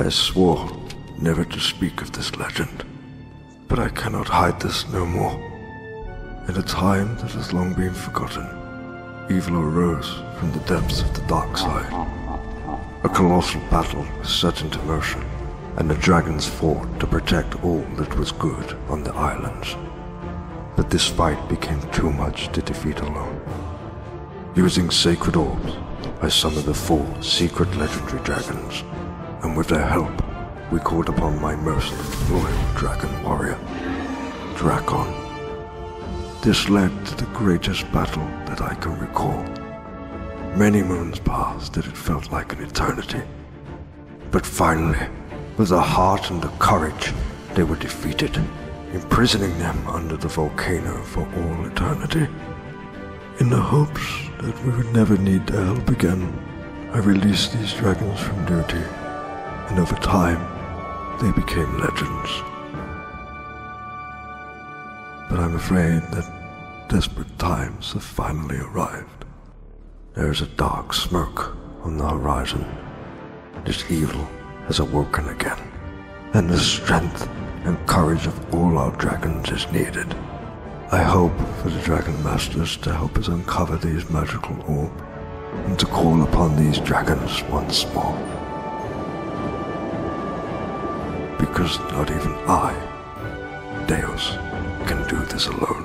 I swore never to speak of this legend, but I cannot hide this no more. In a time that has long been forgotten, evil arose from the depths of the dark side. A colossal battle was set into motion, and the dragons fought to protect all that was good on the islands. But this fight became too much to defeat alone. Using sacred orbs, I summoned the 4 secret legendary dragons, and with their help, we called upon my most loyal dragon warrior, Drakon. This led to the greatest battle that I can recall. Many moons passed and it felt like an eternity. But finally, with the heart and the courage, they were defeated, imprisoning them under the volcano for all eternity. In the hopes that we would never need their help again, I released these dragons from duty, and over time, they became legends. But I'm afraid that desperate times have finally arrived. There is a dark smoke on the horizon. This evil has awoken again, and the strength and courage of all our dragons is needed. I hope for the Dragon Masters to help us uncover these magical orbs, and to call upon these dragons once more. Because not even I, Deus, can do this alone.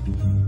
Bye.